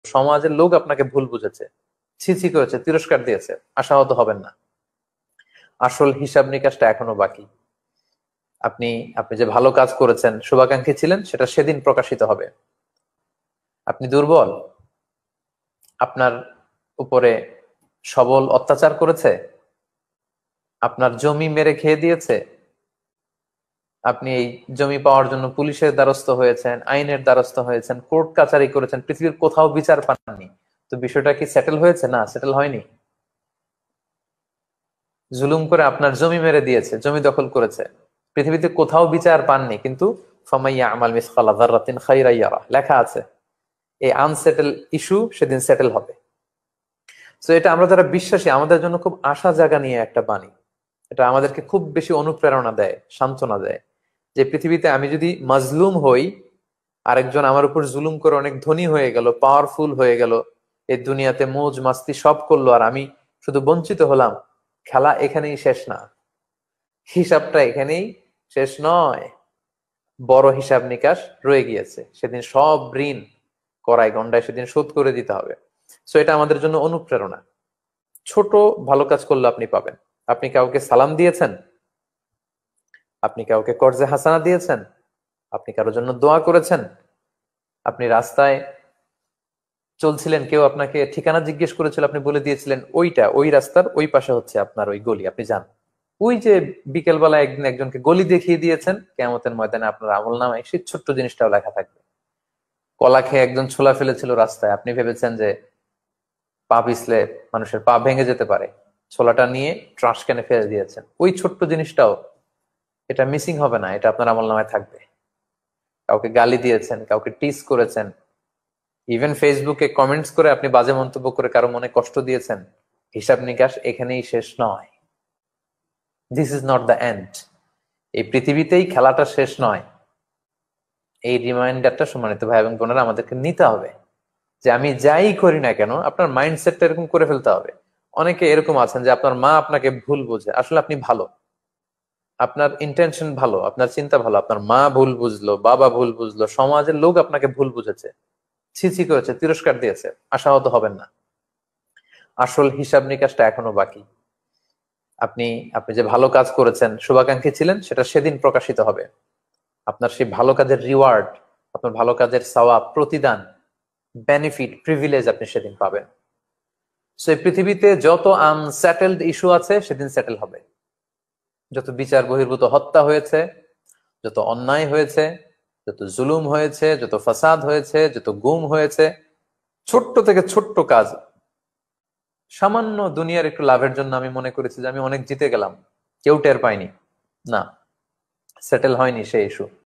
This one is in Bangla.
সমাজের লোক আপনাকে ভুল বুঝেছে, ছিছি করেছে, তিরস্কার দিয়েছে, আশাহত হবেন না। আসল হিসাব নিকাশটা এখনো বাকি। আপনি আপনি যে ভালো কাজ করেছেন, শুভাকাঙ্ক্ষী ছিলেন, সেটা সেদিন প্রকাশিত হবে। আপনি দুর্বল, আপনার উপরে সবল অত্যাচার করেছে, আপনার জমি মেরে খেয়ে দিয়েছে, আপনি এই জমি পাওয়ার জন্য পুলিশের দ্বারস্থ হয়েছেন, আইনের দ্বারস্থ হয়েছেন, কোর্ট কাচারি করেছেন, পৃথিবীর কোথাও বিচার পাননি, তো বিষয়টা কি সেটেল হয়েছে? না, সেটেল হয়নি। জুলুম করে আপনার জমি মেরে দিয়েছে, জমি দখল করেছে, পৃথিবীতে কোথাও বিচার পাননি, কিন্তু ফামাইয়া আমাল মিসকালা যাররাতিন খাইরা ইয়ারা লেখা আছে। এই আনসেটেল ইস্যু সেদিন সেটেল হবে। তো এটা আমরা যারা বিশ্বাসী, আমাদের জন্য খুব আশা জাগা নিয়ে একটা বাণী। এটা আমাদেরকে খুব বেশি অনুপ্রেরণা দেয়, সান্ত্বনা দেয়, যে পৃথিবীতে আমি যদি মাজলুম হই, আরেকজন আমার উপর জুলুম করে অনেক ধনী হয়ে গেল, পাওয়ারফুল হয়ে গেল, এই দুনিয়াতে মৌজ মাস্তি সব করলো, আর আমি শুধু বঞ্চিত হলাম, খেলা এখানেই শেষ না, হিসাবটা এখানেই শেষ নয়। বড় হিসাব নিকাশ রয়ে গিয়েছে, সেদিন সব ঋণ করায় গন্ডায় সেদিন শোধ করে দিতে হবে। সো এটা আমাদের জন্য অনুপ্রেরণা। ছোট ভালো কাজ করলে আপনি পাবেন। আপনি কাউকে সালাম দিয়েছেন, আপনি কাউকে কর্জে হাসানা দিয়েছেন, আপনি কারোর জন্য দোয়া করেছেন, আপনি রাস্তায় চলছিলেন, কেউ আপনাকে ঠিকানা জিজ্ঞেস করেছিল, আপনি বলে দিয়েছিলেন ওই রাস্তার ওই পাশে হচ্ছে আপনার ওই গলি, আপনি যান। ওই যে বিকেলবেলা একদিন একজনকে গলি দেখিয়ে দিয়েছেন, কিয়ামতের ময়দানে আপনার আমলনামায় সেই ছোট্ট জিনিসটাও লেখা থাকবে। কলা খেয়ে একজন ছোলা ফেলেছিল রাস্তায়, আপনি ভেবেছেন যে পা পিছলে মানুষের পা ভেঙে যেতে পারে, ছোলাটা নিয়ে ট্রাশ ক্যানে ফেলে দিয়েছেন। ওই ছোট্ট জিনিসটাও, এটা মিসিং হবে না, এটা আপনার আমলনামায় থাকবে। কাউকে গালি দিয়েছেন, কাউকে টিস করেছেন, ইভেন ফেসবুকে কমেন্টস করে আপনি বাজে মন্তব্য করে কারো মনে কষ্ট দিয়েছেন, হিসাব নিকাশ এখানেই শেষ নয়। This is not the end. এই পৃথিবীতেই খেলাটা শেষ নয়। এই রিমাইন্ডারটা সম্মানিত ভাই এবং বোনেরা আমাদেরকে নিতে হবে, যে আমি যাই করি না কেন, আপনার মাইন্ডসেটটা এরকম করে ফেলতে হবে। অনেকে এরকম আছেন যে আপনার মা আপনাকে ভুল বোঝে, আসলে আপনি ভালো, আপনার ইন্টেনশন ভালো, আপনার চিন্তা ভালো, আপনার মা ভুল বুঝলো, বাবা ভুল বুঝলো, সমাজের লোক আপনাকে ভুল বুঝেছে, ছিছি করেছে, তিরস্কার দিয়েছে, আশাহত হবেন না। আসল হিসাব নিকাশটা এখনো বাকি। আপনি আপনি যে ভালো কাজ করেছেন, শুভাকাঙ্ক্ষী ছিলেন, সেটা সেদিন প্রকাশিত হবে। আপনার সেই ভালো কাজের রিওয়ার্ড, আপনার ভালো কাজের সওয়াব, প্রতিদান, বেনিফিট, প্রিভিলেজ আপনি সেদিন পাবেন। সো এই পৃথিবীতে যত আনসেটেলড ইস্যু আছে সেদিন সেটেল হবে। যত বিচার বহির্ভূত হত্যা হয়েছে, যত অন্যায় হয়েছে, যত জুলুম হয়েছে, যত ফাসাদ হয়েছে, যত গুম হয়েছে, ছোট্ট থেকে ছোট্ট কাজ, সামান্য দুনিয়ার একটু লাভের জন্য আমি মনে করেছি যে আমি অনেক জিতে গেলাম, কেউ টের পাইনি, না, সেটেল হয়নি সেই ইস্যু।